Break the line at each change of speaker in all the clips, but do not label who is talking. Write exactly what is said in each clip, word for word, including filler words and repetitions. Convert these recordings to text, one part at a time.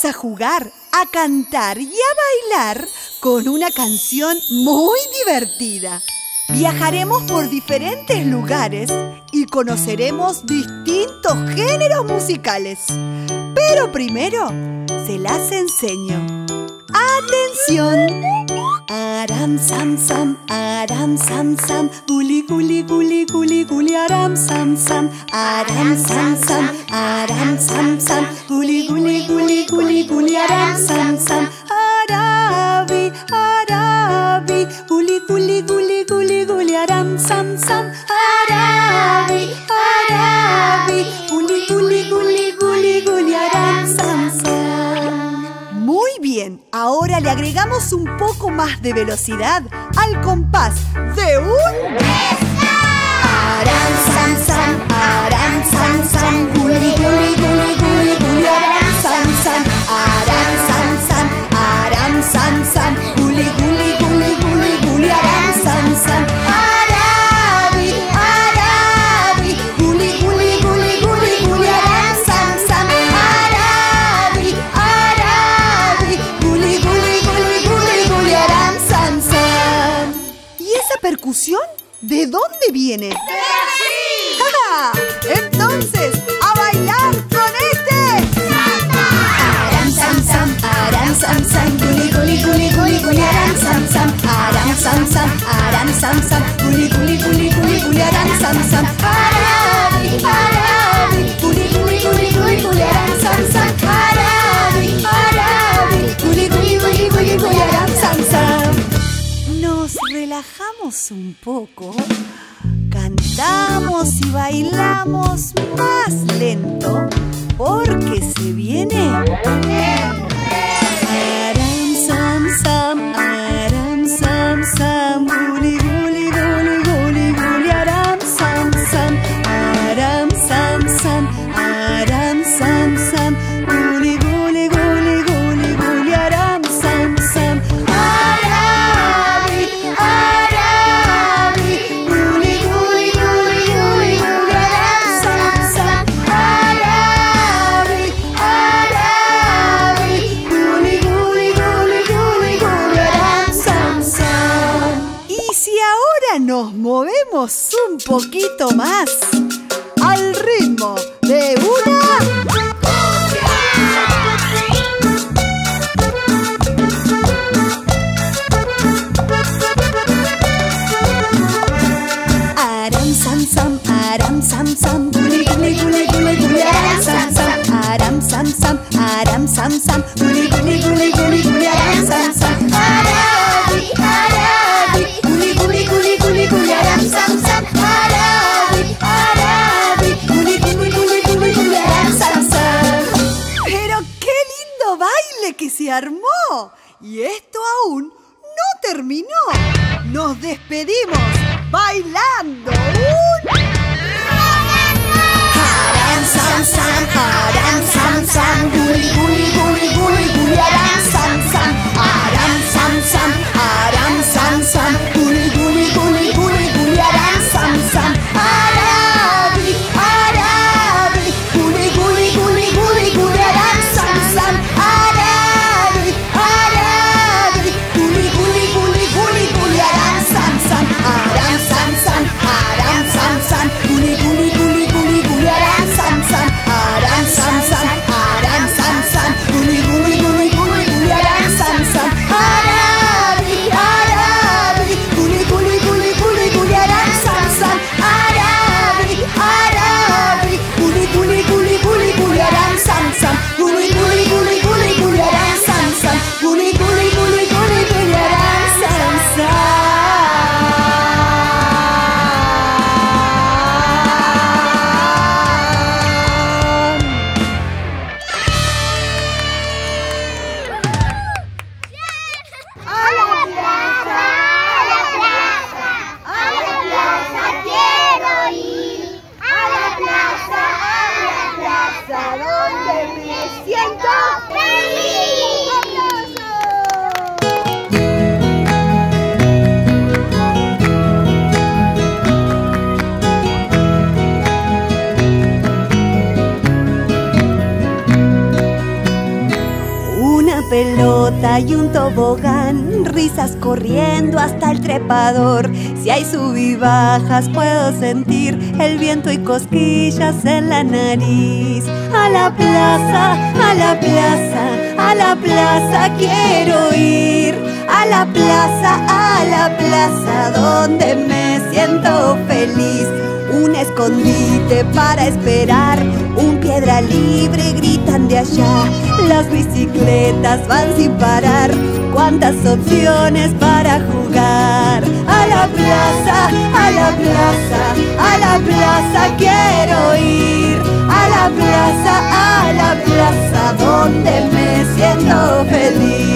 Vamos a jugar, a cantar y a bailar con una canción muy divertida. Viajaremos por diferentes lugares y conoceremos distintos géneros musicales. Pero primero se las enseño. ¡Atención! Aram sam sam, aram sam sam, guli guli guli guli guli, aram sam sam, aram sam sam, aram sam sam, guli guli guli guli guli, aram sam sam, arabi arabi, guli guli guli guli guli, aram sam sam, arabi arabi, guli guli guli guli guli, aram sam sam. Muy bien, ahora le agregamos un poco más de velocidad al compás de un aram sam sam, aram sam sam, guli guli guli guli guli, aram sam sam, aram sam sam, aram sam sam, guli guli guli guli guli, aram sam sam, arabi arabi, guli guli guli guli guli, aram sam sam, arabi arabi, guli guli guli guli guli, aram sam sam. ¿Y esa percusión? ¿De dónde viene? ¡De aquí! ¡Ja! Entonces, ¡a bailar con este! Aram sam sam, aram sam sam, guli guli guli guli guli, aram sam sam, aram sam sam, aram sam sam, guli guli guli guli guli, aram sam sam, arabi arabi, guli guli guli guli guli, aram sam sam, arabi arabi, guli guli guli guli guli, aram sam sam. Nos relajamos un poco, cantamos y bailamos más lento, porque se viene aram sam sam, aram sam sam, guli guli guli guli guli, aram sam sam, aram sam sam, aram sam sam, guli guli guli guli guli, aram sam sam, arabi arabi, guli guli guli guli guli, aram sam sam, arabi arabi, guli guli guli guli guli, aram sam sam. Y si ahora nos movemos un poquito más al ritmo de una aram sam sam, aram sam sam, guli guli guli guli guli, aram sam sam, aram sam sam, aram sam sam, guli guli guli guli guli, aram sam sam, arabi arabi, guli guli guli guli guli, aram sam sam, arabi arabi, guli guli guli guli guli, aram sam sam. Pero qué lindo baile que se armó. Y esto aún no terminó. Nos despedimos bailando un aram sam sam, aram sam sam, guli guli guli guli guli, aram sam sam, aram sam sam, aram sam sam, guli guli guli guli guli, aram sam sam, arabi arabi, guli guli guli guli guli, aram sam sam, arabi arabi, guli guli guli guli guli, aram sam sam, aram sam sam, aram sam sam, guli guli guli guli guli, aram sam sam, aram sam sam, aram sam sam, pelota y un tobogán, risas corriendo hasta el trepador. Si hay sub y bajas puedo sentir el viento y cosquillas en la nariz. A la plaza, a la plaza, a la plaza quiero ir. A la plaza, a la plaza donde me siento feliz. Un escondite para esperar, un piedra libre gritan de allá. Las bicicletas van sin parar, cuántas opciones para jugar. A la plaza, a la plaza, a la plaza quiero ir. A la plaza, a la plaza donde me siento feliz.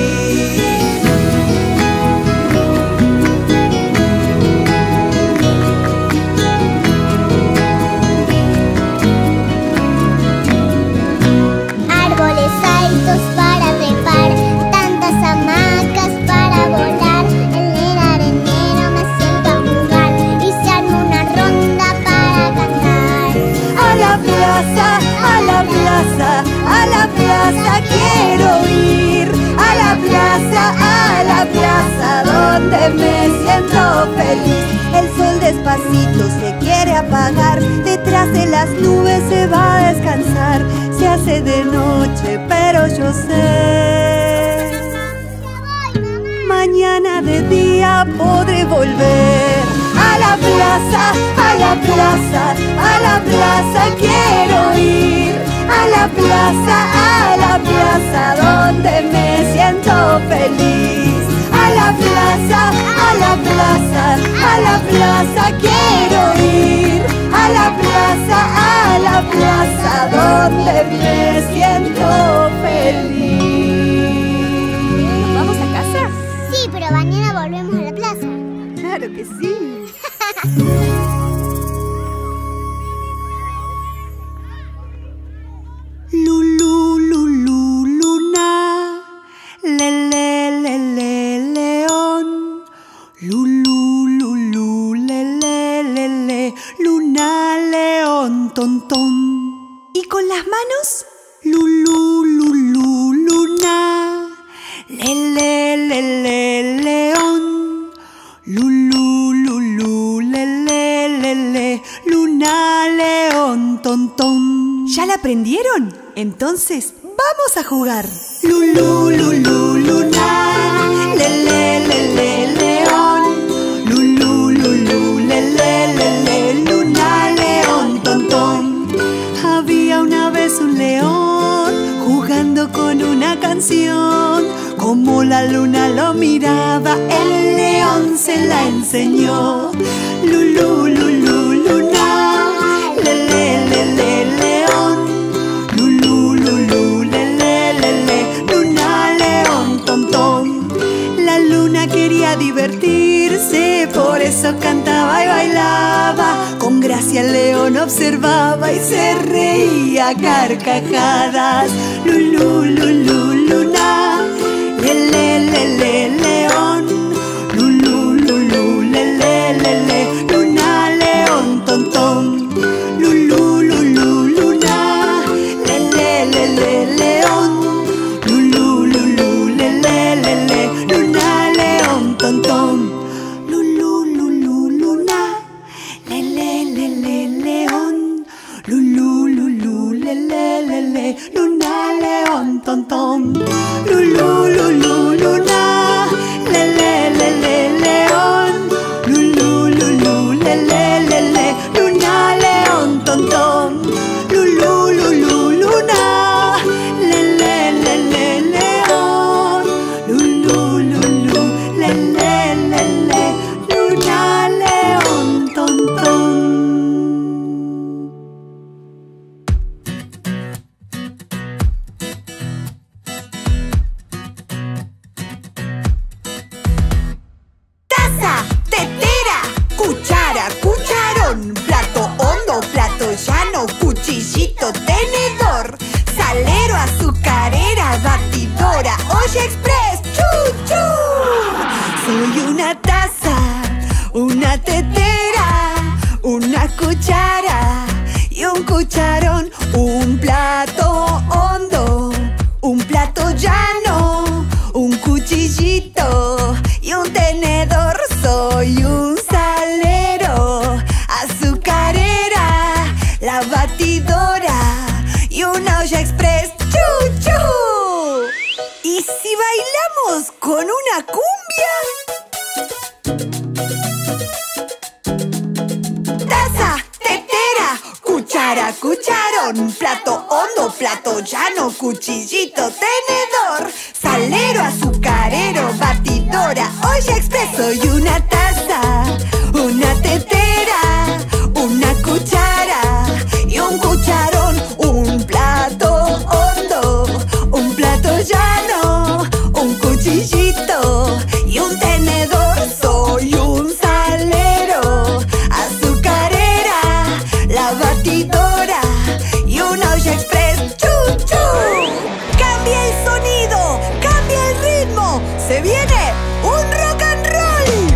Para trepar, tantas hamacas para volar. En el arenero me siento a jugar y se arma una ronda para cantar.
A la plaza, a la plaza, a la plaza quiero ir. A la plaza, a la plaza donde me siento feliz. El sol despacito se quiere apagar, detrás de las nubes se va a descansar. Se hace de noche, pero yo sé, mañana de día podré volver. A la plaza, a la plaza, a la plaza quiero ir. A la plaza, a la plaza donde me siento feliz. A la plaza, a la plaza, a la plaza quiero ir. A la plaza, a la plaza donde me siento feliz. ¿Nos vamos a casa?
Sí, pero mañana volvemos a la plaza.
Claro que sí. Lulú, lulú, luna, le, le, le, le, león. Lulú, lulú, le, le, le, le, luna, león, ton, ton. ¿Y con las manos? Lulú, lulú, luna, le, le, le, le, león. Lulú, lulú, le, le, le, le, luna, león, ton, ton. ¿Ya la aprendieron? Entonces, ¡vamos a jugar! Lulú, lulú, luna, le, le, le, le, león. Lulú, lulú, le, le, le, le, luna, león, ton, ton. Había una vez un león jugando con una canción. Como la luna lo miraba, el león se la enseñó. Lulú, lulú, luna, le, le, le, le, león. Lulú, lulú, le, le, le, le, luna, león, ton, ton. La luna quería divertirse, por eso cantaba y bailaba. Con gracia el león observaba y se reía a carcajadas. Lulú, lulú, luna, le, le, le, le, león. Lulú, lulú, le, le, le, le, luna, león, ton, ton. Lulú, lulú, luna, le, le, le, le, león. Lulú, lulú, le, le, le, le, luna, león, ton, ton. Lulú, lulú, luna, le, le, le, le, león. Lulú, lulú, le, le, le, le, luna, león, ton, ton. Lulú, lulú, luna, le, le, le, le, león. Lulú, lulú, le, le, le, le, luna, león, ton, ton. Lulú, lulú, luna, le, le, le, le, león. Lulú, lulú, le, le, le, le, luna, león, ton, ton. Cuchara, cucharón, plato hondo, plato llano, cuchillito, tenedor, salero, azucarera, batidora, olla express, chu, chu. Soy una taza, una tetera, una cuchara y un cucharón, un plato hondo, un plato llano, batidora y una olla express. ¡Chu, chu! ¿Y si bailamos con una cumbia? Taza, tetera, cuchara, cucharón, plato hondo, plato llano, cuchillito, tenedor, salero, azucarero, batidora, olla express. Soy una taza, una tetera, una cuchara y un cucharón, un plato hondo, un plato llano, un cuchillito y un tenedor. Soy un salero, azucarera, la batidora y una olla express. ¡Chu, chu! Cambia el sonido, cambia el ritmo, se viene un rock and roll.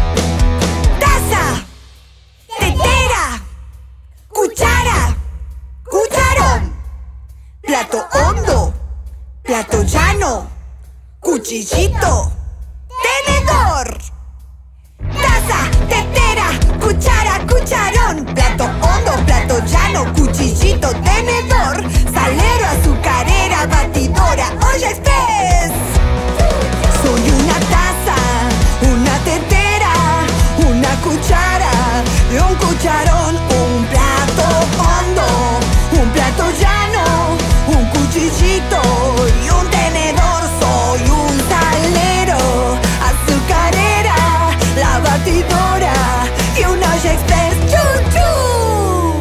Taza, tetera, cuchara, cucharón, plato hondo, plato llano, cuchillito, tenedor. Taza, tetera, cuchara, cucharón, plato hondo, plato llano, cuchillito, tenedor, salero, azucarera, batidora, olla express. Soy una taza, una tetera, una cuchara y un cucharón, un plato hondo, un plato llano, un cuchillito y un tenedor. Soy un salero, azucarera, la batidora y una olla express. ¡Chu, chu!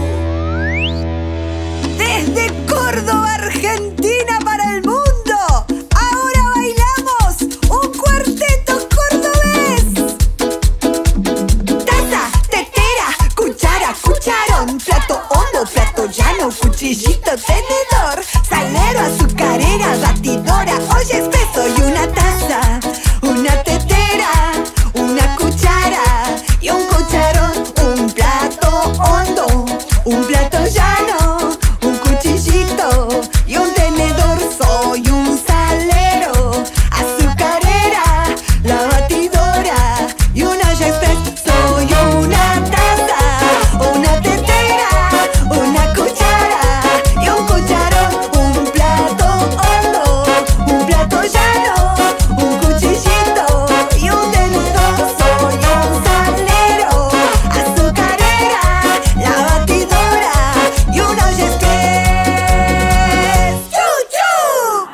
Desde Córdoba, Argentina para el mundo, ahora bailamos un cuarteto cordobés. Taza, tetera, cuchara, cucharón, plato hondo, plato llano, cuchillito, tenedor, salero, azucarera, batidora, olla express. Soy una taza, una tetera, una cuchara y un cucharón, un plato hondo, un plato llano, un cuchillito y un tenedor. Soy un salero, azucarera, la batidora y una olla express. Soy una taza, una tetera, una cuchara y un cucharón, un plato hondo, un plato llano, un cuchillito y un tenedor. Soy un salero, azucarera, la batidora y una olla express. ¡Chu, chu!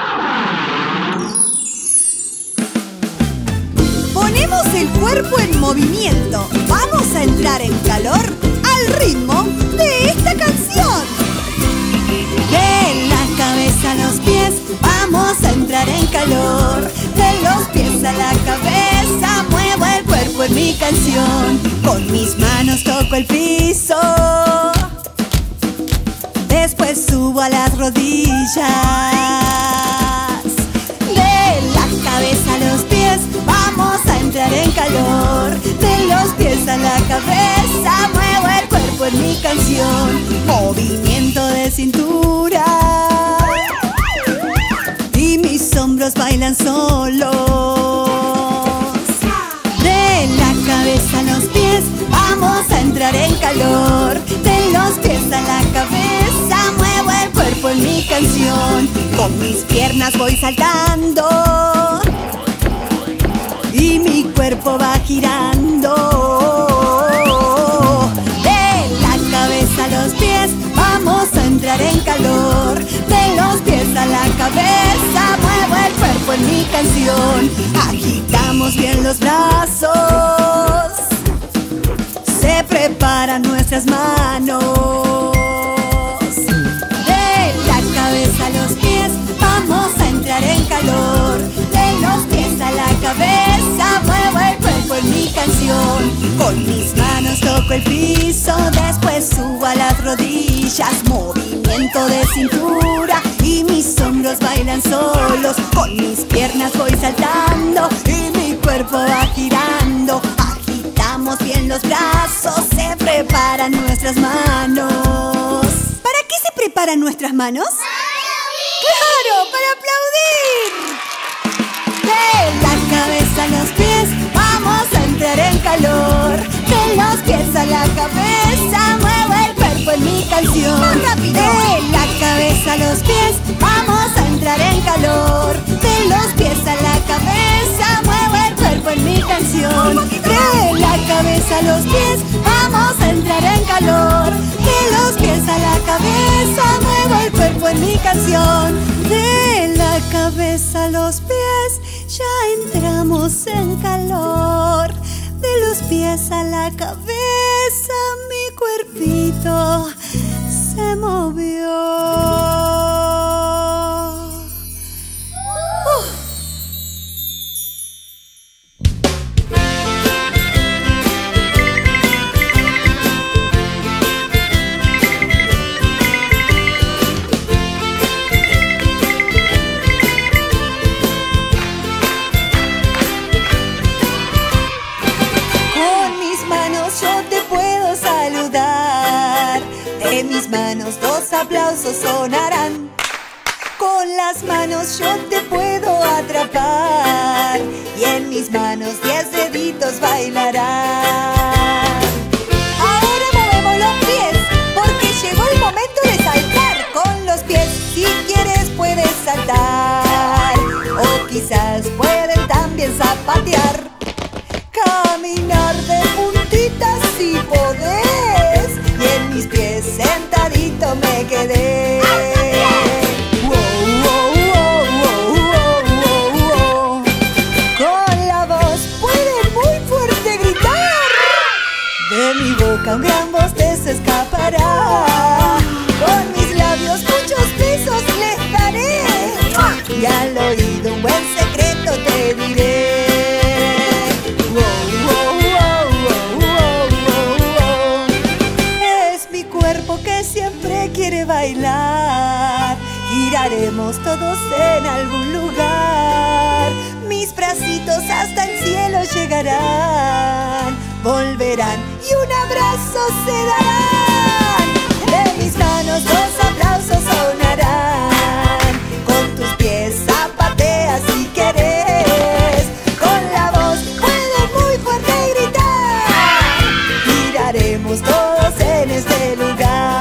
Ponemos el cuerpo en movimiento. Vamos a entrar en calor al ritmo de esta canción. De la cabeza a los pies, vamos a entrar en calor. De los pies a la cabeza, muevo el cuerpo en mi canción. Con mis manos toco el piso, después subo a las rodillas. De la cabeza a los pies, vamos a entrar en calor. De los pies a la cabeza, muevo el cuerpo en mi canción. Movimiento de cintura y mis hombros bailan solos. De la cabeza a los pies, vamos a entrar en calor. De los pies a la cabeza, muevo el cuerpo en mi canción. Con mis piernas voy saltando y mi cuerpo va girando. De la cabeza a los pies, vamos a entrar en calor. De los pies a la cabeza, muevo el cuerpo en mi canción. Agitamos bien los brazos, se preparan nuestras manos. De la cabeza a los pies, vamos a entrar en calor. De los pies a la cabeza, muevo el cuerpo en mi canción. Con mis manos toco el piso, después subo a las rodillas. Movimiento de cintura y mis hombros bailan solos. Con mis piernas voy saltando y mi cuerpo va girando. Agitamos bien los brazos, se preparan nuestras manos. ¿Para qué se preparan nuestras manos? ¡Claro! ¡Para aplaudir! De la cabeza a los pies, vamos a entrar en calor. De los pies a la cabeza, muevo el cuerpo en mi canción. los pies, vamos a entrar en calor. De los pies a la cabeza, muevo el cuerpo en mi canción. De la cabeza a los pies, vamos a entrar en calor. De los pies a la cabeza, muevo el cuerpo en mi canción. De la cabeza a los pies, ya entramos en calor. De los pies a la cabeza, mi cuerpito se movió. Uh. De mis manos dos aplausos sonarán. Con las manos yo te puedo atrapar y en mis manos diez deditos bailarán. Ahora movemos los pies porque llegó el momento de saltar. Con los pies si quieres puedes saltar o quizás pueden también zapatear. Caminar de puntitas si podés y en mis pies sentadito me quedé. Wow, wow, wow, wow, wow, wow. Con la voz puede muy fuerte gritar. De mi boca un gran bostezo escapará. Con mis labios muchos besos les daré y al oído un buen secreto te diré. Siempre quiere bailar, giraremos todos en algún lugar. Mis bracitos hasta el cielo llegarán, volverán y un abrazo se darán. De mis manos dos aplausos sonarán, con tus pies zapatea si querés. Con la voz puedes muy fuerte gritar, giraremos todos en este lugar.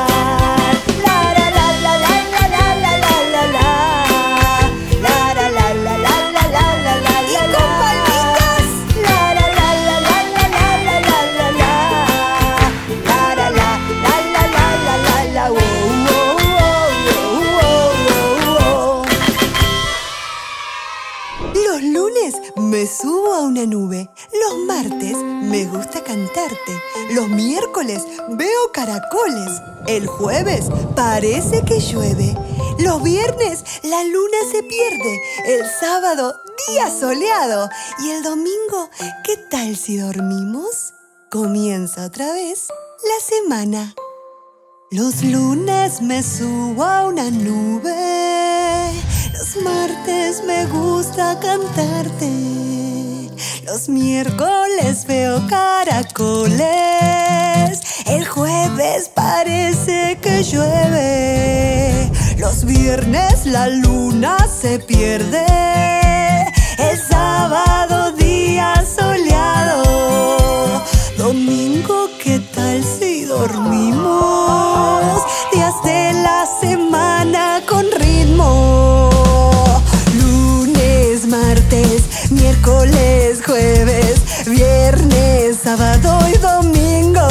Me subo a una nube. Los martes me gusta cantarte. Los miércoles veo caracoles. El jueves parece que llueve. Los viernes la luna se pierde. El sábado día soleado. Y el domingo, ¿qué tal si dormimos? Comienza otra vez la semana. Los lunes me subo a una nube. Los martes me gusta cantarte. Los miércoles veo caracoles. El jueves parece que llueve. Los viernes la luna se pierde. El sábado día soleado. Domingo, ¿qué tal si dormimos? Días de la semana con ritmo. Lunes, martes, miércoles, jueves, viernes, sábado y domingo.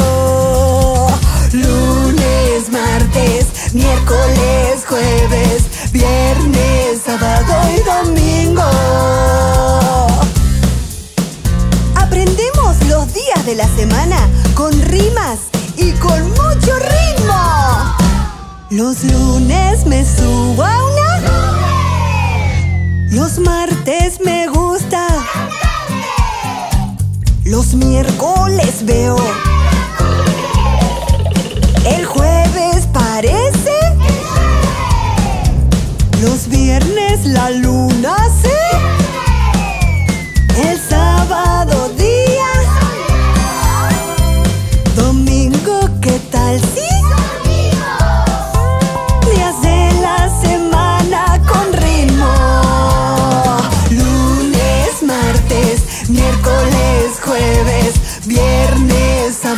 Lunes, martes, miércoles, jueves, viernes, sábado y domingo. Aprendemos los días de la semana con rimas y con mucho ritmo. Los lunes me subo a una nube. Los martes me gusta. Los miércoles veo. El jueves parece. Los viernes la luna se. El sábado día. Domingo, ¿qué tal si? Días de la semana con ritmo. Lunes, martes, miércoles, jueves, viernes, sábado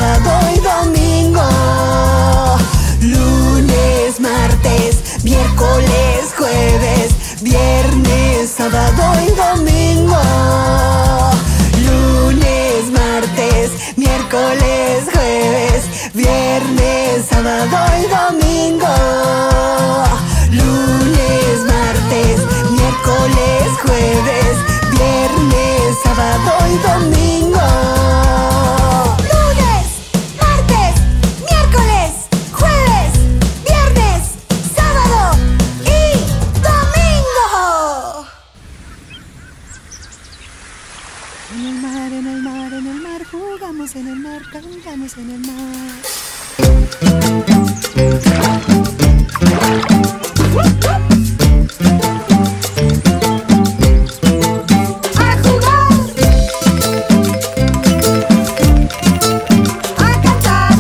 sábado y domingo. Lunes, martes, miércoles, jueves, viernes, sábado y domingo. Lunes, martes, miércoles, jueves, viernes, sábado y domingo. En el mar, en el mar, en el mar, jugamos en el mar, cantamos en el mar. A jugar, a cantar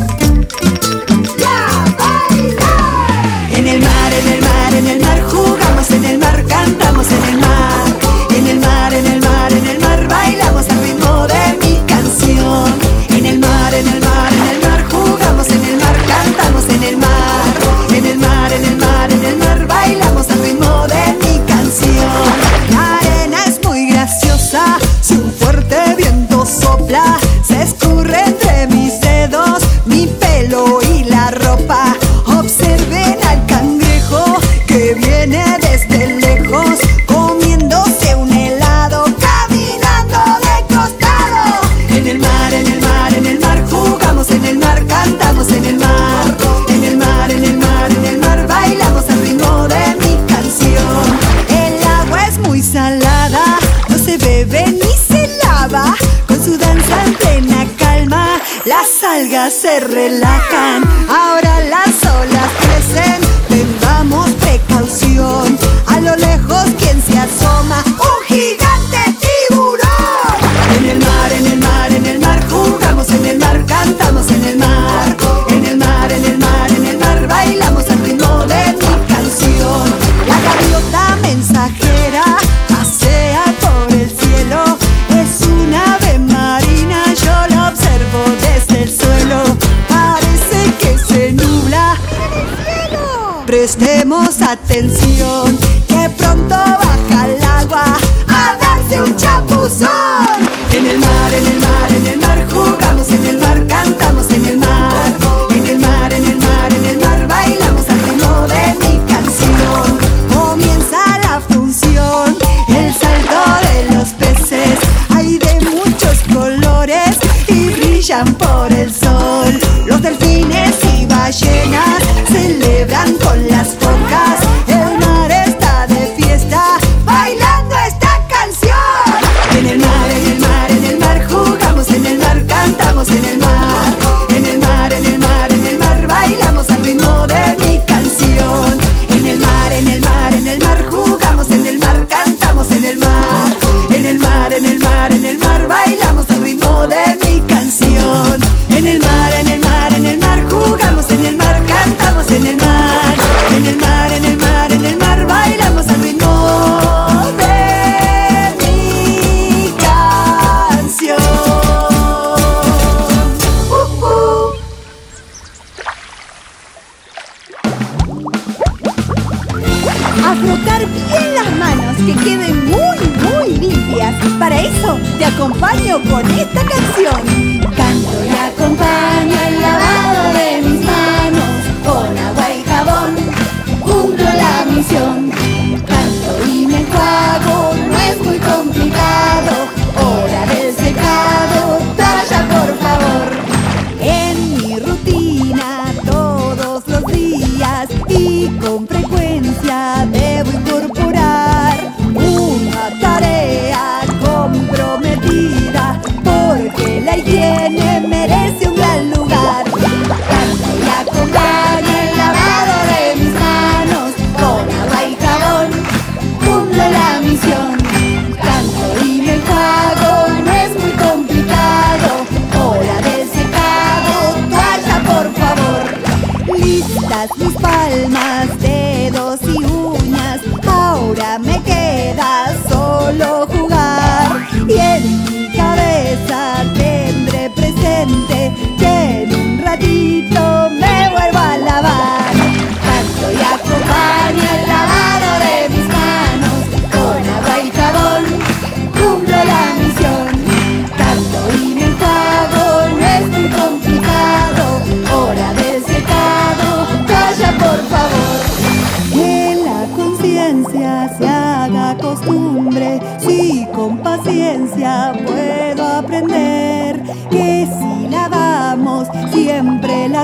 y a bailar. En el mar, en el mar, en el mar, jugamos en el mar, cantamos en el mar. En el mar, en el mar, en el mar, bailamos al ritmo de mi canción. En el mar, en el mar, en el mar, jugamos en el mar, cantamos en el mar. En el mar, en el mar, en el mar, bailamos al ritmo de mi canción. La arena es muy graciosa, si un fuerte viento sopla, se escurre entre mis dedos, mi pelo y la ropa. Observen al cangrejo que viene desde lejos, comiéndose un helado, caminando de costado. En el mar, en el mar, en el mar, jugamos en el mar, cantamos en el mar. En el mar, en el mar, en el mar, bailamos al ritmo de mi canción. El agua es muy salada, no se bebe ni se lava, con su danza en plena calma, las algas se relajan. Ahora las olas crecen, tengamos precaución. A lo lejos, ¿quién se asoma? ¡Un gigante tiburón! En el mar, en el mar, en el mar, jugamos en el mar, cantamos en el mar. En el mar, en el mar, en el mar, bailamos al ritmo de mi canción. La gaviota mensajera pasea por el cielo, es una ave marina, yo la observo desde el suelo. Parece que se nubla. Prestemos atención, que pronto baja el agua a darse un chapuzón. En el mar, en el mar, en el mar, jugamos en el mar, cantamos en el mar. En el mar, en el mar, en el mar, bailamos al ritmo de mi canción. Comienza la función, el salto de los peces, hay de muchos colores y brillan por el sol. Los delfines y ballenas celebran con las focas, el mar está de fiesta, bailando esta canción. En el mar, en el mar, en el mar, jugamos en el mar, cantamos en el mar. En el mar, en el mar, en el mar, bailamos al ritmo de mi canción. En el mar, en el mar, en el mar, jugamos en el mar, cantamos en el mar. En el mar, en el mar, en el mar, bailamos al ritmo de mi canción. En el mar, en el mar, en el mar, jugamos en el mar, cantamos en el mar. En el mar, en el mar, en el mar, bailamos al ritmo de mi canción. Uh, uh. A frotar bien las manos, que queden muy, muy limpias. Para eso te acompaño con esta canción. Canto y acompaño el lavado de mis manos, con agua y jabón cumplo la misión. Canto y me enjuago, no es muy complicado. Hora del secado, toalla por favor. En mi rutina todos los días y con frecuencia debo incorporar una tarea comprometida, porque la higiene merece un gran lugar. Canto y acompaño el lavado de mis manos, con agua y jabón cumplo la misión. Canto y me enjuago, no es muy complicado. Hora del secado, toalla por favor. Listas mis palmas, dedos y uñas, ahora me queda solo jugar. Y en mi cabeza tendré presente que en un ratito me vuelvo a lavar. Canto y acompaño el lavado de mis manos, con agua y jabón cumplo la misión. Canto y me enjuago, no es muy complicado. Hora del secado,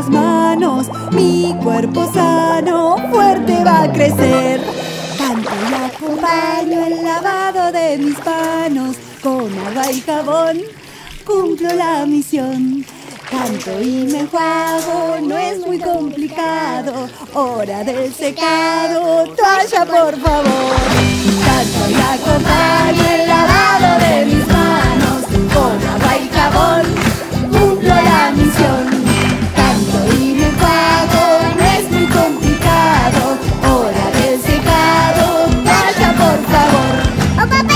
las manos, mi cuerpo sano, fuerte va a crecer. Canto y acompaño el lavado de mis manos, con agua y jabón cumplo la misión. Canto y me enjuago, no es muy complicado, hora del secado, toalla por favor. Canto y acompaño el lavado de mis manos, con agua y jabón cumplo la misión. Canto y me enjuago, no es muy complicado, hora del secado, toalla por favor.
¡O papel!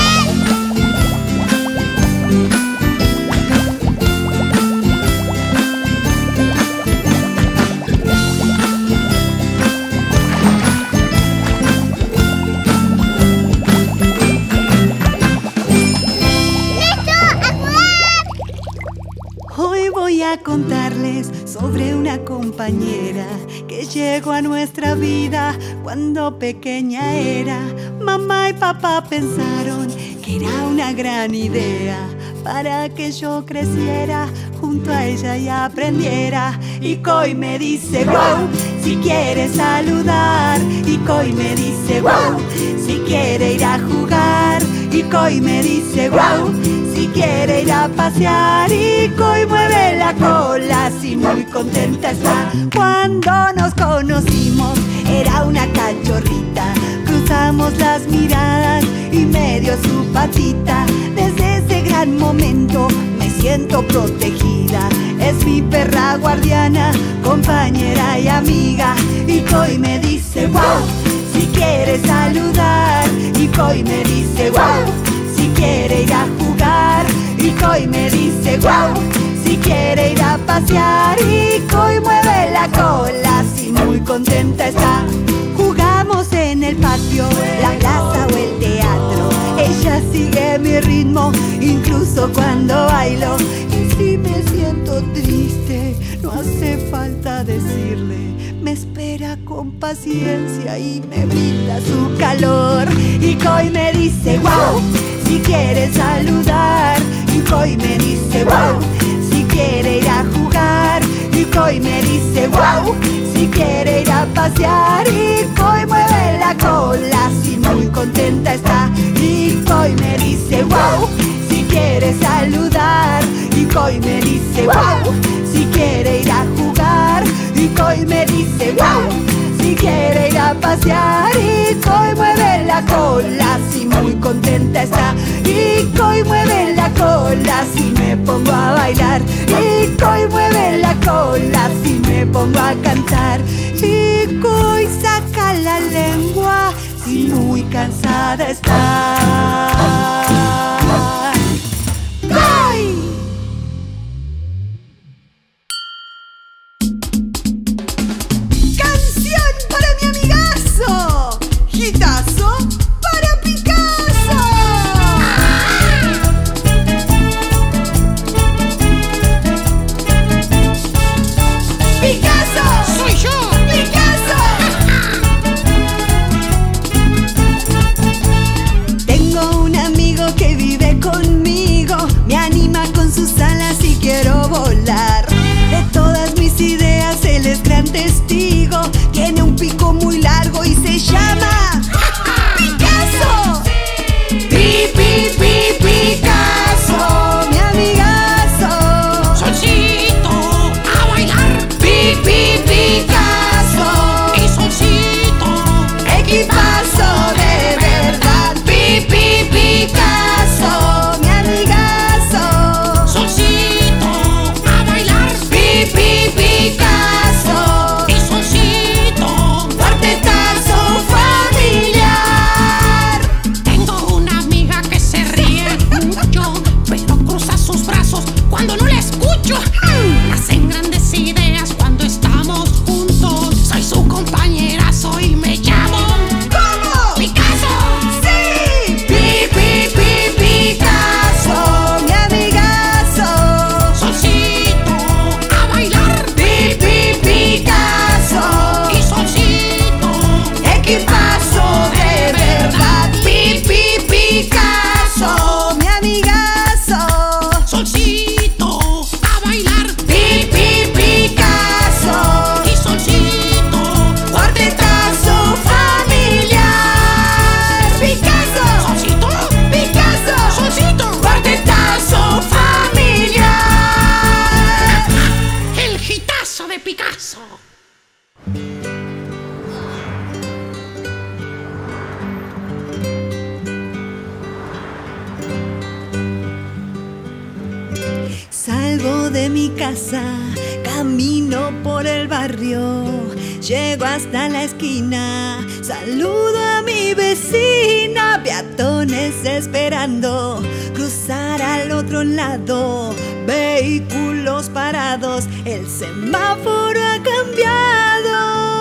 Voy a contarles sobre una compañera que llegó a nuestra vida cuando pequeña era. Mamá y papá pensaron que era una gran idea para que yo creciera junto a ella y aprendiera. Y Coy me dice wow, si quiere saludar. Y Coy me dice wow, si quiere ir a jugar. Y Coy me dice wow, si quiere ir a pasear. Y Coy mueve la cola, así muy contenta está. Cuando nos conocimos era una cachorrita, cruzamos las miradas y me dio su patita. Desde ese gran momento me siento protegida, es mi perra guardiana, compañera y amiga. Y Coy me dice wow, si quiere saludar. Y Coy me dice wow, si quiere ir a jugar. Y Coy me dice wow, si quiere ir a pasear. Y Coy mueve la cola, así muy contenta está. Jugamos en el patio, la plaza o el teatro. Ella sigue mi ritmo, incluso cuando bailo. Y si me siento triste, no hace falta decirle, me espera con paciencia y me brinda su calor. Y Coy me dice wow, si quiere saludar. Y Coy me dice wow, si quiere ir a jugar. Y Coy me dice wow, si quiere ir a pasear. Y Coy mueve la cola, así muy contenta está. Y Coy me dice wow, si quiere saludar. Y Coy me dice wow, si quiere ir a jugar. Y Coy me dice wow, si quiere ir a pasear. Y Coy mueve la cola, así muy contenta está. Y Coy mueve la cola, si me pongo a bailar. Y Coy mueve la cola, si me pongo a cantar. Y Coy saca la lengua, si muy cansada está. ¡Coy! ¡Canción para mi amigazo! ¡Hitazo para Picasso! ¡Picasso! ¡Soy yo! ¡Picasso! Tengo un amigo
paso.
Salgo de mi casa, camino por el barrio, llego hasta la esquina, saludo a mi vecina, peatones esperando cruzar al otro lado, vehículos parados, el semáforo ha cambiado.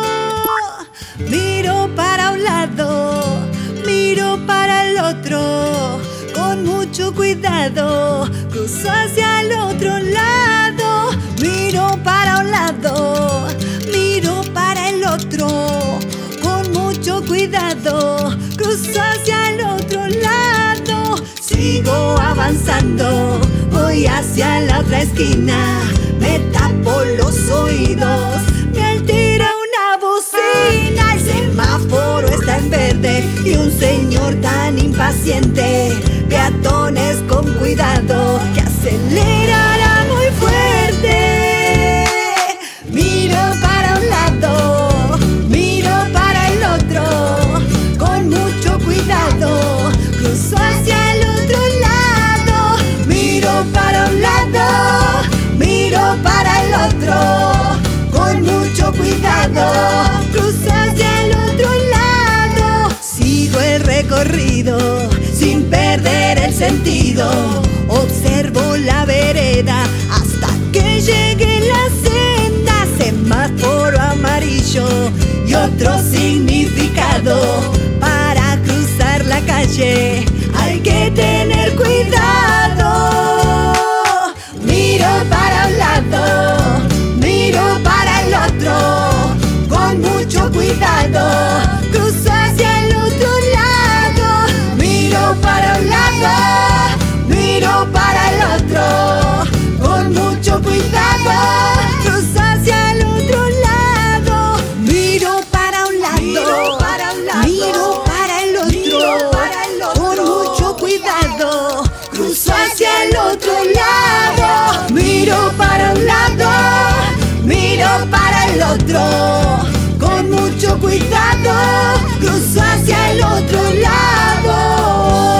Miro para un lado, miro para el otro, con mucho cuidado, cruzo hacia el otro lado. Miro para un lado, miro para el otro, con mucho cuidado, cruzo hacia el otro lado. Sigo avanzando, voy hacia la otra esquina, me tapo los oídos, me altera una bocina. El semáforo está en verde y un señor tan impaciente, peatones con cuidado, que acelerará muy fuerte. Miro para un lado, miro para el otro, con mucho cuidado, cruzo hacia el otro lado. Miro para un lado, miro para el otro, con mucho cuidado, cruzo hacia el otro lado. Sigo el recorrido sin perder el sentido, observo la vereda hasta que llegue la senda. Semáforo amarillo y otro significado, para cruzar la calle hay que tener cuidado. Miro para un lado, miro para el otro, con mucho cuidado, cruzo hacia el otro lado. Miro para un lado, miro para el otro, con mucho cuidado, cruzo hacia el otro lado. Miro para un lado, miro para un lado, miro para el otro, miro para el otro, con mucho cuidado, cruzo hacia el otro lado. Miro para un lado, miro para el otro, con mucho cuidado, cruzo hacia el otro lado.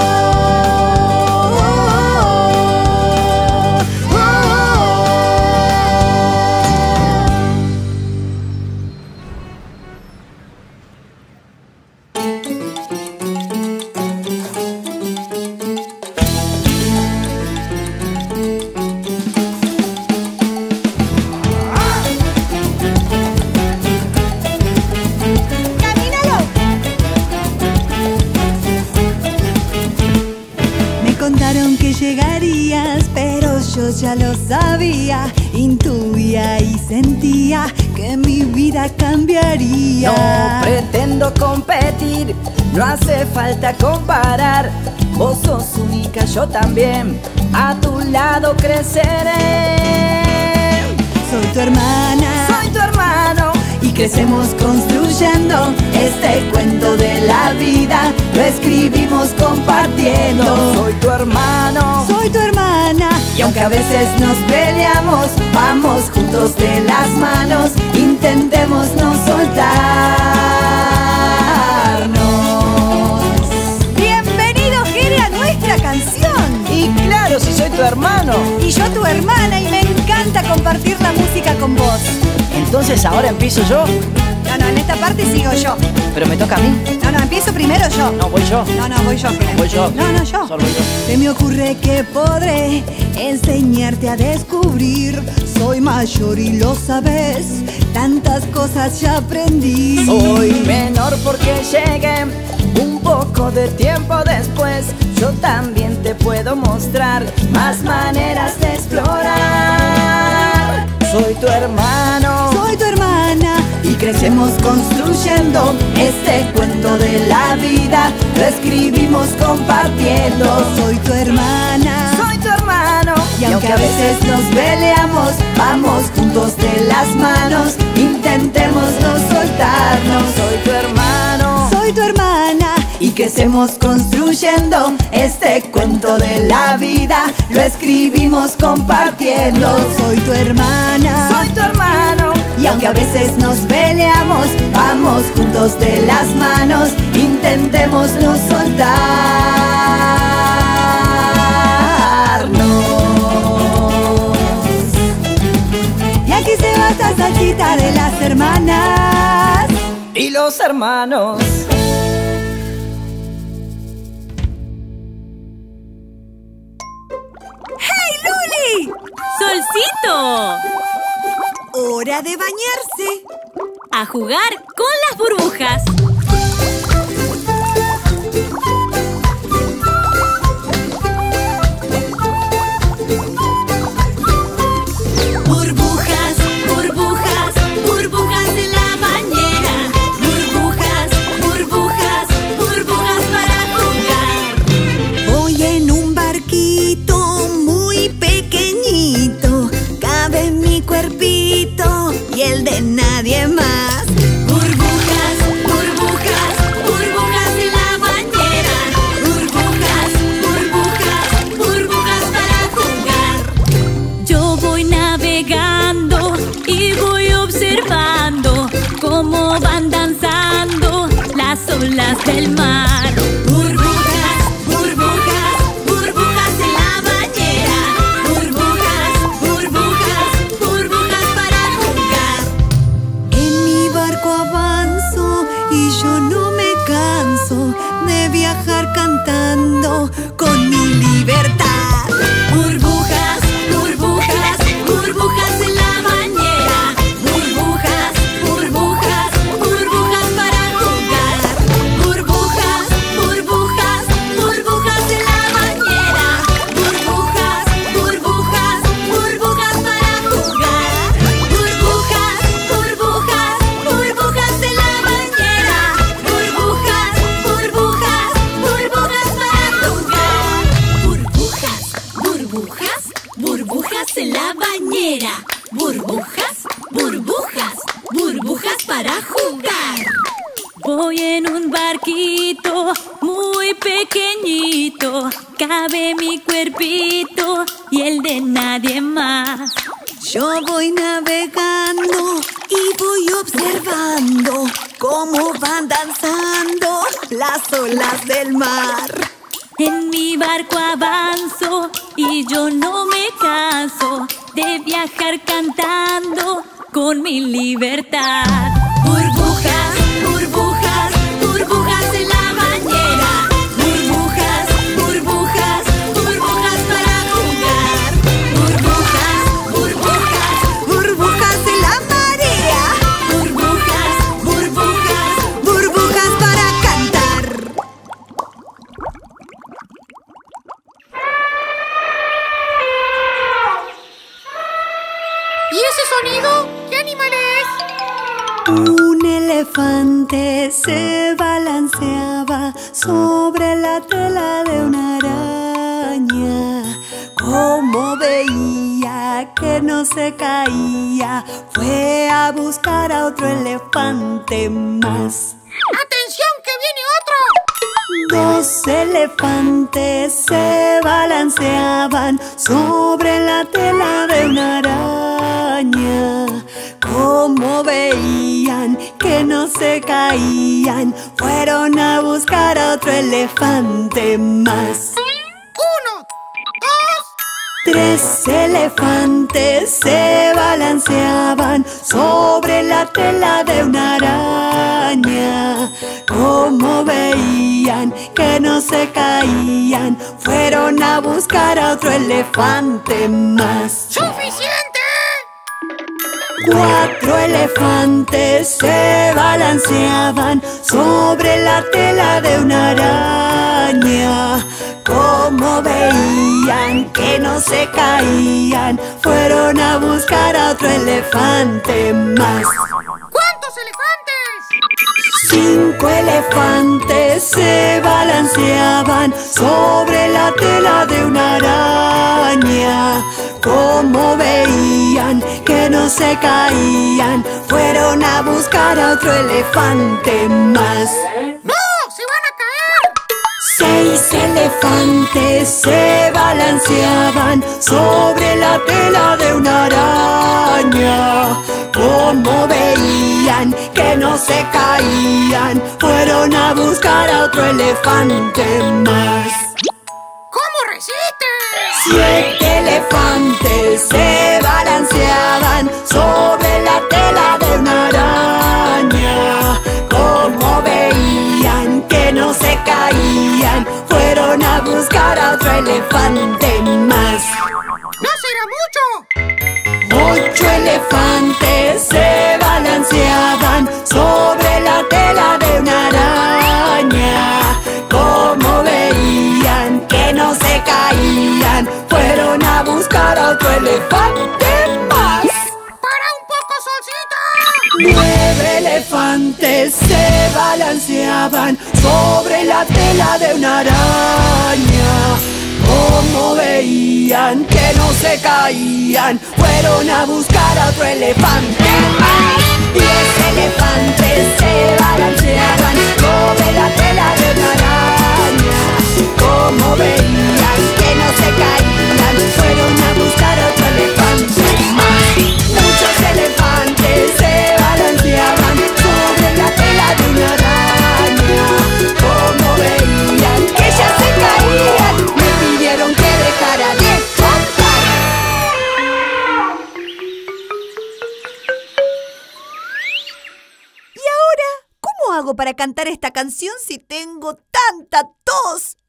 Llegarías, pero yo ya lo sabía, intuía y sentía que mi vida cambiaría.
No pretendo competir, no hace falta comparar. Vos sos única, yo también, a tu lado creceré.
Soy tu hermana,
soy tu hermano,
y crecemos construyendo este cuento de la vida. Lo escribimos compartiendo.
Soy tu hermano,
soy tu hermana, y aunque a veces nos peleamos, vamos juntos de las manos, intentemos no soltarnos. Bienvenido, Jere, a nuestra canción.
Y claro, si soy tu hermano.
Y yo tu hermana, y me encanta compartir la música con vos.
Entonces, ¿ahora empiezo yo?
No, no, en esta parte sigo yo.
¿Pero me toca a mí?
No, no, empiezo primero yo.
No, voy yo.
No, no, voy yo.
Voy yo.
No, no, yo.
Solo yo.
Se me ocurre que podré enseñarte a descubrir. Soy mayor y lo sabes, tantas cosas ya aprendí.
Soy menor porque llegué un poco de tiempo después. Yo también te puedo mostrar más maneras de explorar. Soy tu hermano,
soy tu hermana, y crecemos construyendo este cuento de la vida. Lo escribimos compartiendo. Soy tu hermana,
soy tu hermano,
y aunque a veces nos peleamos, vamos juntos de las manos, intentemos no soltarnos.
Soy tu hermano,
soy tu hermana,
y crecemos construyendo este cuento de la vida. Lo escribimos compartiendo.
Soy tu hermana,
soy tu hermano, y aunque a veces nos peleamos, vamos juntos de las manos, intentemos no soltarnos.
Y aquí se va esta salsita de las hermanas
y los hermanos.
¡Solcito!
¡Hora de bañarse!
¡A jugar con las burbujas! Burbujas, burbujas, burbujas en la bañera. Burbujas, burbujas, burbujas para jugar.
Voy en un barquito muy pequeñito, cabe mi cuerpito y el de nadie más.
Burbujas, burbujas, burbujas en la bañera. Burbujas, burbujas, burbujas para jugar. Yo voy navegando y voy observando cómo van danzando las olas del mar. Burbujas, burbujas, burbujas en la bañera. Burbujas, burbujas, burbujas para jugar.
En mi barco avanzo y yo no me canso de viajar cantando con mi libertad.
Burbujas, burbujas, burbujas en la bañera. Burbujas, burbujas, burbujas para jugar. Burbujas, burbujas, burbujas en la bañera. Burbujas, burbujas, burbujas para jugar. Burbujas, burbujas, burbujas en la bañera. Burbujas, burbujas, burbujas para jugar. Burbujas, burbujas, burbujas en la bañera. Burbujas, burbujas, burbujas para jugar. Voy en un barquito muy pequeñito, cabe mi cuerpito y el de nadie más.
Yo voy navegando y voy observando cómo van danzando las olas del mar.
En mi barco avanzo y yo no me canso de viajar cantando con mi libertad. Burbujas, burbujas, burbujas en la bañera. Burbujas, burbujas, burbujas para jugar. Burbujas, burbujas,
Burbujas en la marea,
burbujas, burbujas.
burbujas para cantar.
¿Y ese sonido? ¿Qué animal es?
Un elefante se balanceaba sobre la tela de una araña. Como veía que no se caía, fue a buscar a otro elefante más.
¡Atención, que viene otro!
Dos elefantes se balanceaban sobre la tela de una araña. Como veían que no se caían, fueron a buscar a otro elefante más.
¡Uno! ¡Dos!
Tres elefantes se balanceaban sobre la tela de una araña. Como veían que no se caían, fueron a buscar a otro elefante más.
¡Suficiente!
Cuatro elefantes se balanceaban sobre la tela de una araña. Como veían que no se caían, fueron a buscar a otro elefante más.
¿Cuántos elefantes?
Cinco elefantes se balanceaban sobre la tela de una araña. Como veían que no se caían, fueron a buscar a otro elefante más.
¡No! ¡Se van a caer!
Seis elefantes se balanceaban sobre la tela de una araña. Como veían que no se caían, fueron a buscar a otro elefante más.
¿Cómo resistes?
Siete elefantes se balanceaban sobre la tela de una araña. Como veían que no se caían, fueron a buscar a otro elefante más.
¡No será mucho!
Ocho elefantes se balanceaban sobre la tela de una araña. Como veían que no se caían, fueron a buscar a otro elefante más.
¡Para un poco, Solcita!
Nueve elefantes se balanceaban sobre la tela de una araña. Como veían que no se caían, fueron a buscar a otro elefante más. Diez elefantes se balanceaban sobre la tela de una araña. Como veían que no se caían, fueron a buscar a otro elefante más. Muchos elefantes se balanceaban sobre la tela de una araña. Como veían que ya se caían, me pidieron que dejara de contar.
¿Y ahora cómo hago para cantar esta canción si tengo tanta tos?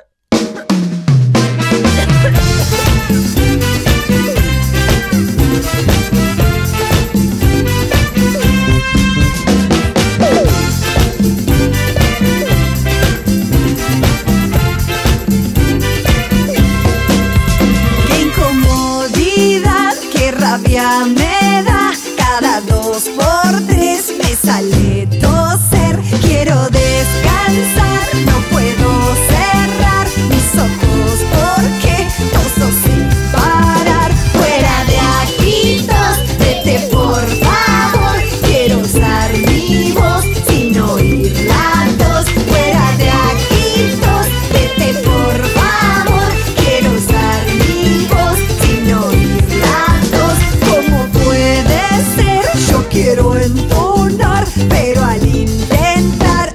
¡Qué incomodidad, qué rabia me da! Cada dos por tres me sale toser. Quiero descansar, no puedo cerrar mis ojos porque toso sin parar. Fuera de aquí, tos, vete por favor. Quiero usar mi voz sin oír la tos. Fuera de aquí, tos, vete por favor. Quiero usar mi voz sin oír la tos. ¿Cómo puede ser? Yo quiero entonar, pero al intentar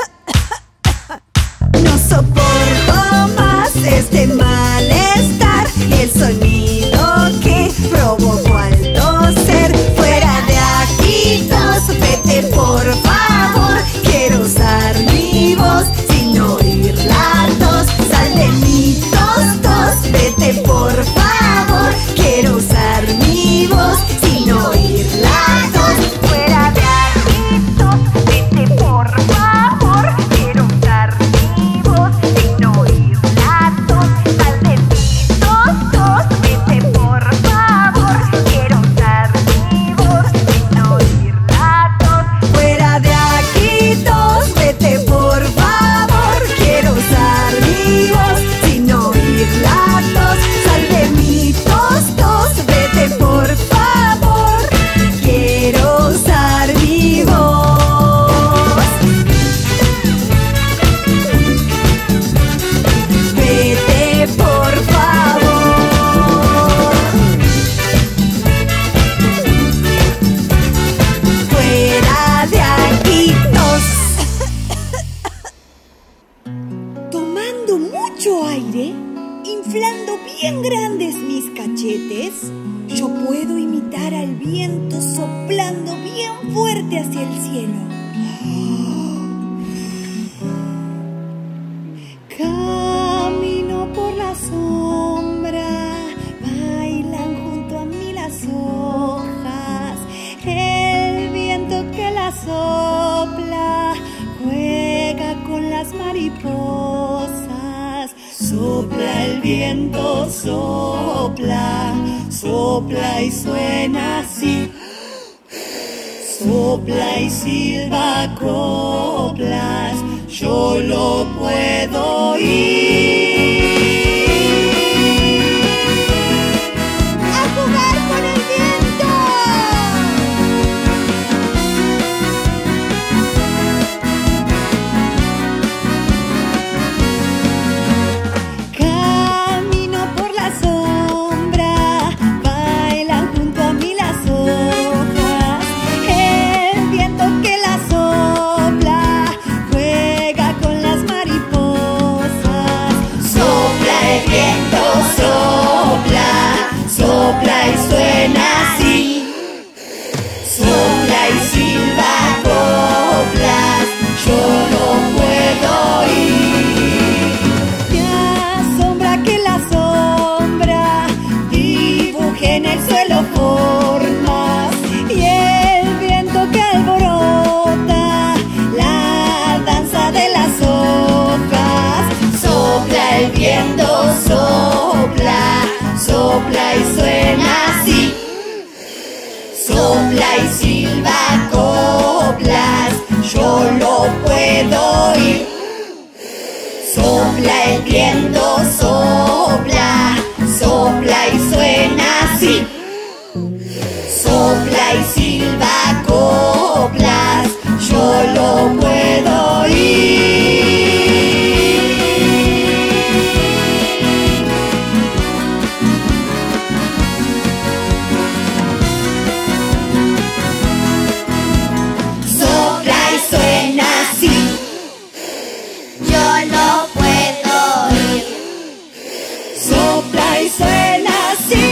no soporto más este malestar y el sonido que provoco al toser. Fuera de aquí, tos, vete por favor. Quiero usar mi voz sin oír la tos. Sal de mi tos, tos, vete por favor. Quiero usar mi voz sin oír la tos. Fuera de aquí, tos, vete por favor. Quiero usar mi voz sin oír la tos. Sal de mi tos, tos, vete por favor. Quiero usar mi voz sin oír la tos. Fuera de aquí, tos, vete por favor. Quiero usar mi voz sin oír la tos. Sal de mi tos, tos, vete por favor. Quiero usar mi voz. Vete por favor. Fuera de aquí, tos. Tomando mucho aire, inflando bien grandes mis cachetes, yo puedo imitar al viento soplando bien fuerte hacia el cielo. Camino por la sombra, bailan junto a mí las hojas. El viento que las sopla juega con las mariposas. Sopla el viento, sopla, sopla y suena así. Sopla y silba coplas, yo lo puedo oír. ¡A jugar con el viento!
sopla, sopla y suena así. Sopla y silba coplas, yo lo puedo oír. Sopla el viento, sopla, sopla y suena así. Sopla y silba coplas, yo lo puedo oír. Sopla y suena así. Yo lo puedo oír. Sopla y suena así.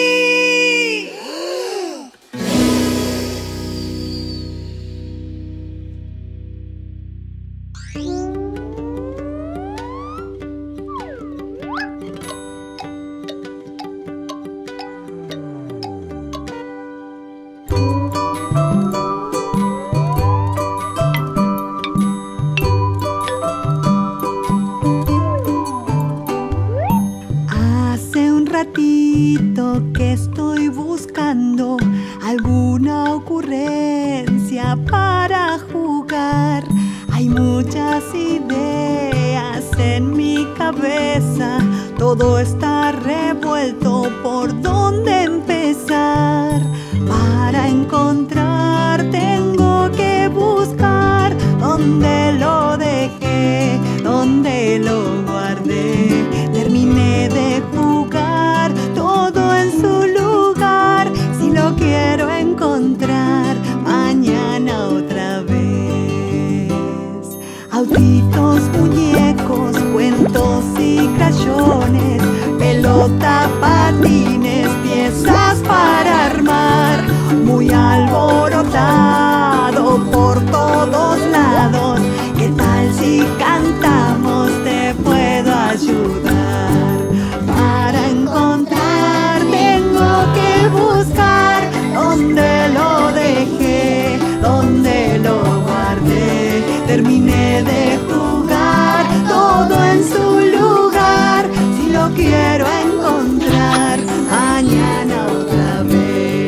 Hace un ratito que estoy buscando alguna ocurrencia para jugar. Hay muchas ideas en mi cabeza, todo está revuelto, ¿por dónde empezar? Para encontrar tengo que buscar dónde lo dejé, dónde lo guardé. Terminé de jugar, todo en su lugar. Si lo quiero encontrar, mañana otra vez. Autitos, muñecos, cuentos y crayones, pelota, patines, piezas para armar. Muy alborotado por todos lados. ¿Qué tal si cantamos? Te puedo ayudar. Para encontrar tengo que buscar dónde lo dejé, dónde lo guardé. Terminé de jugar, todo en su lugar. Si lo quiero encontrar, mañana otra vez.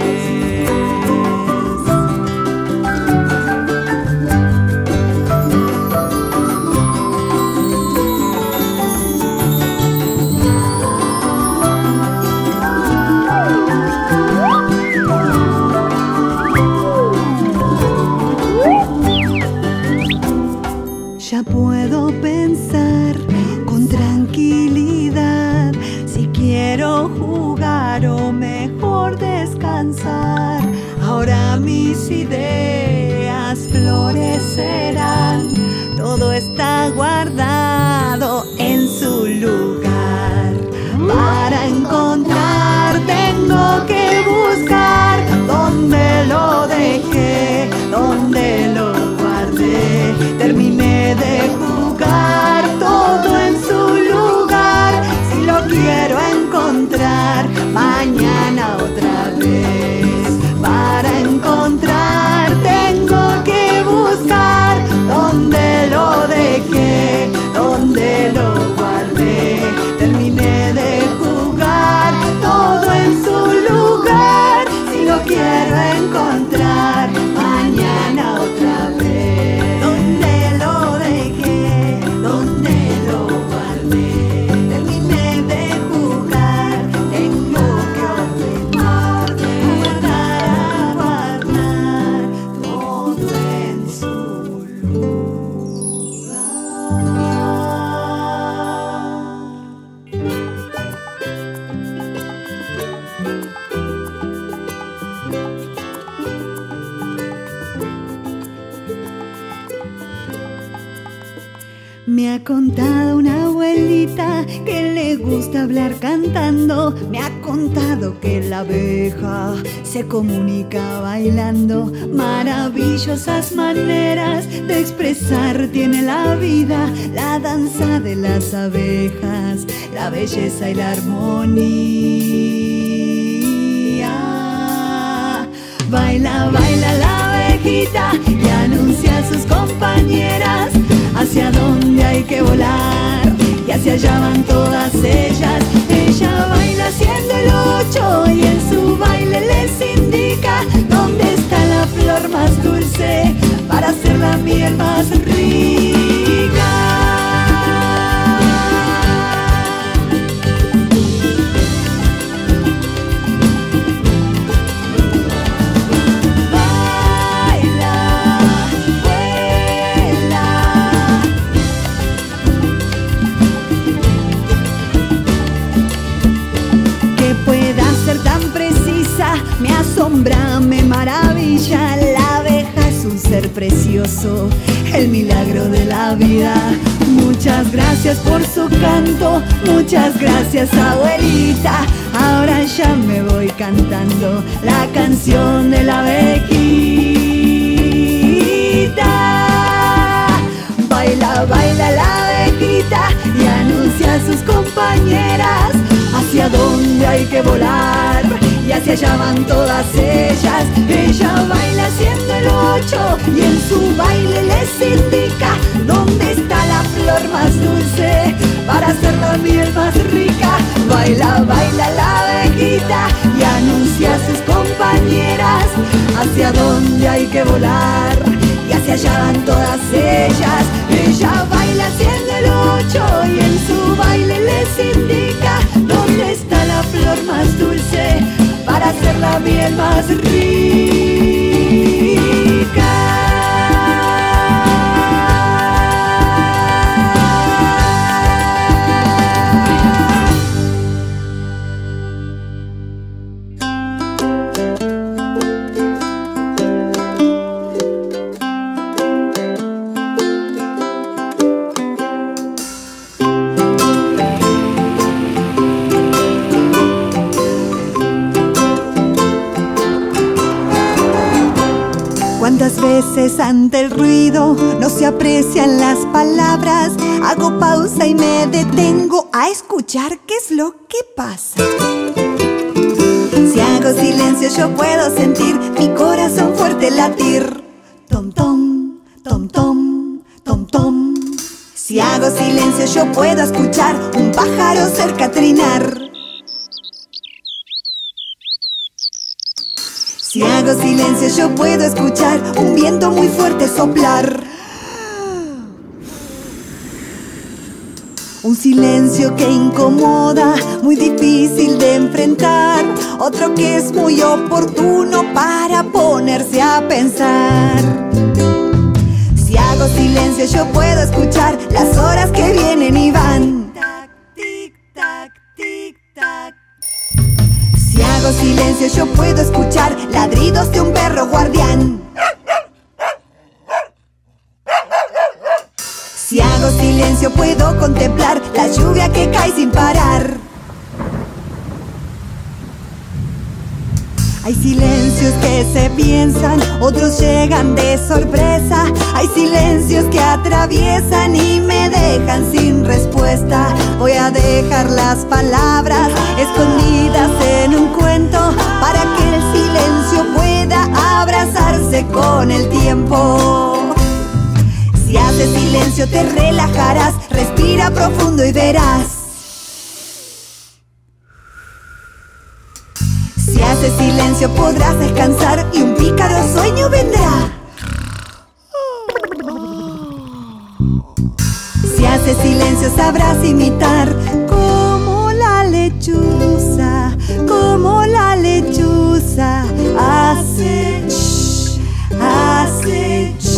Ya puedo pensar con tranquilidad si quiero jugar o mejor descansar. Ahora mis ideas florecerán, todo está guardado en su lugar. Para encontrar tengo que buscar dónde lo dejé, dónde lo guardé. Terminé de jugar, todo en su lugar. Si lo quiero encontrar, mañana otra vez. Para encontrar tengo que buscar dónde lo dejé, dónde lo guardé. Terminé de jugar, todo en su lugar. Si lo quiero encontrar, mañana otra vez. ¿Dónde lo dejé? ¿Dónde lo guardé? Terminé de jugar, tengo que ordenar, guardar, guardar, todo en su Me ha contado una abuelita que le gusta hablar cantando. Me ha contado que la abeja se comunica bailando. Maravillosas maneras de expresar tiene la vida. La danza de las abejas, la belleza y la armonía. Baila, baila la abejita y anuncia a sus compañeras hacia dónde hay que volar. Y así hacia allá van todas ellas. Ella baila haciendo el ocho y en su baile les indica dónde está la flor más dulce para hacer la miel más rica. Me asombra, me maravilla, la abeja es un ser precioso, el milagro de la vida. Muchas gracias por su canto, muchas gracias abuelita. Ahora ya me voy cantando la canción de la abejita. Baila, baila la abejita y anuncia a sus compañeras hacia dónde hay que volar. Y hacia allá van todas ellas. Ella baila haciendo el ocho y en su baile les indica dónde está la flor más dulce para hacer la miel más rica. Baila, baila la abejita y anuncia a sus compañeras hacia dónde hay que volar. Y hacia allá van todas ellas. Ella baila haciendo el ocho y en su baile les indica dónde está la flor más dulce para hacer la miel más rica. Cuántas veces ante el ruido no se aprecian las palabras. Hago pausa y me detengo a escuchar qué es lo que pasa. Si hago silencio yo puedo sentir mi corazón fuerte latir. Tom, tom, tom, tom, tom, tom. Si hago silencio yo puedo escuchar un pájaro cerca trinar. Si hago silencio yo puedo escuchar un viento muy fuerte soplar. Un silencio que incomoda, muy difícil de enfrentar. Otro que es muy oportuno para ponerse a pensar. Si hago silencio yo puedo escuchar las horas que vienen y van. Tac, tic, tac, tic, tac. Si hago silencio yo puedo escuchar ladridos de un perro guardián. Si hago silencio puedo contemplar la lluvia que cae sin parar. Hay silencios que se piensan, otros llegan de sorpresa. Hay silencios que atraviesan y me dejan sin respuesta. Voy a dejar las palabras escondidas en un cuento para que el silencio pueda abrazarse con el tiempo. Si haces silencio te relajarás, respira profundo y verás. Si haces silencio podrás descansar y un pícaro sueño vendrá. Si haces silencio sabrás imitar como la lechuza, como la lechuza hace, shh, hace, shh.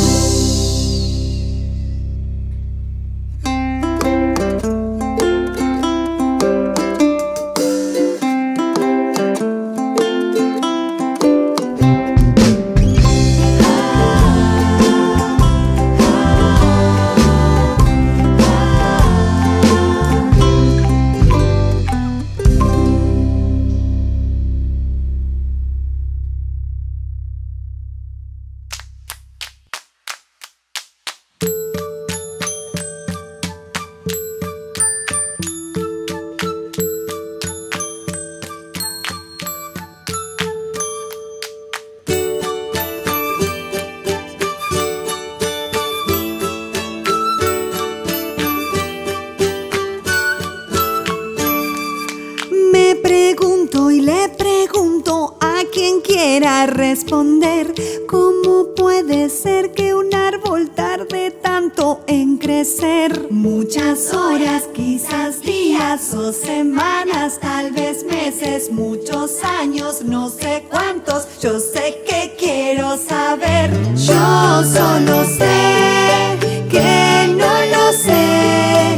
quiera responder. ¿Cómo puede ser que un árbol tarde tanto en crecer? Muchas horas, quizás días o semanas, tal vez meses, muchos años, no sé cuántos. Yo sé que quiero saber. Yo solo sé que no lo sé.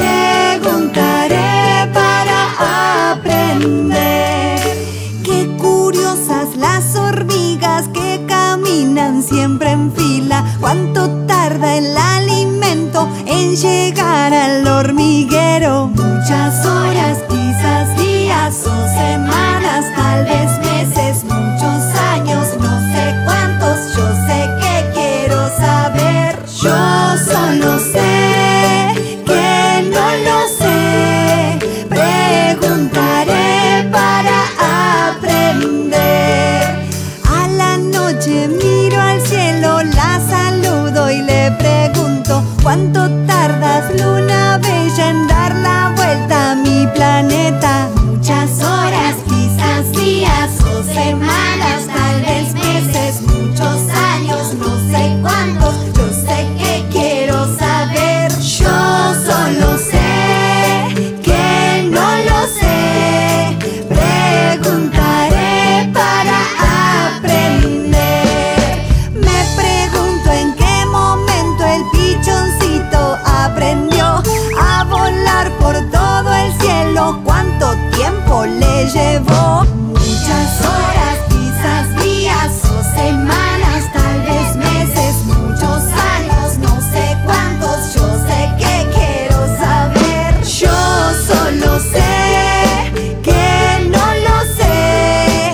Preguntaré para aprender. Qué curiosas las hormigas que caminan siempre en fila. ¿Cuánto tarda el alimento en llegar al hormiguero? Muchas horas, quizás días o semanas, tal vez meses, muchos años, no sé cuántos. Yo sé que quiero saber. Yo solo sé que no lo sé. Preguntaré para aprender. A la noche miro al cielo, la saludo y le pregunto: ¿cuánto tardas, luna bella, en dar la vuelta a mi planeta? Muchas horas, quizás días o semanas, tal vez meses, muchos años, no sé cuántos. Yo sé que quiero saber. Yo solo sé que no lo sé. Preguntaré para aprender. Me pregunto en qué momento el pichoncito aprendió a volar por todo el cielo. ¿Cuánto tiempo le llevó? Muchas horas, quizás días o semanas, tal vez meses, muchos años, no sé cuántos. Yo sé que quiero saber. Yo solo sé que no lo sé.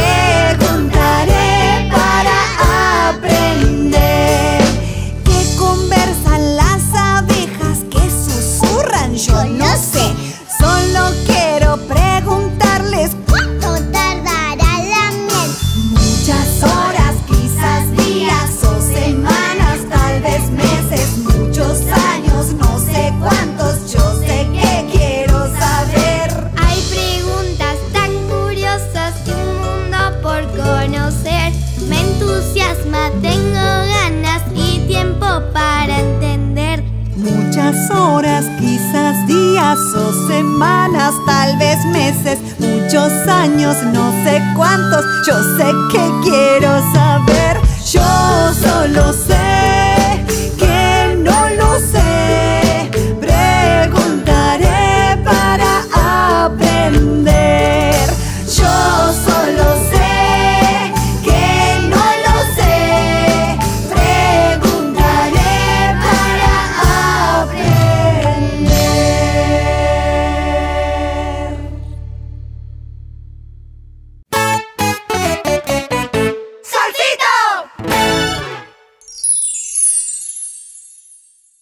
Preguntaré para aprender. ¿Qué conversan las abejas? ¿Qué susurran? Yo no sé. Solo quiero preguntarles:
¿cuánto tardará la miel?
muchas horas, quizás días o semanas, tal vez meses, muchos años, no sé cuántos. Yo sé que quiero saber.
Hay preguntas tan curiosas y un mundo por conocer. Me entusiasma, tengo ganas y tiempo para entender.
Muchas horas, quizás días o semanas, tal vez meses, muchos años, no sé cuántos. Yo sé que quiero saber. Yo solo sé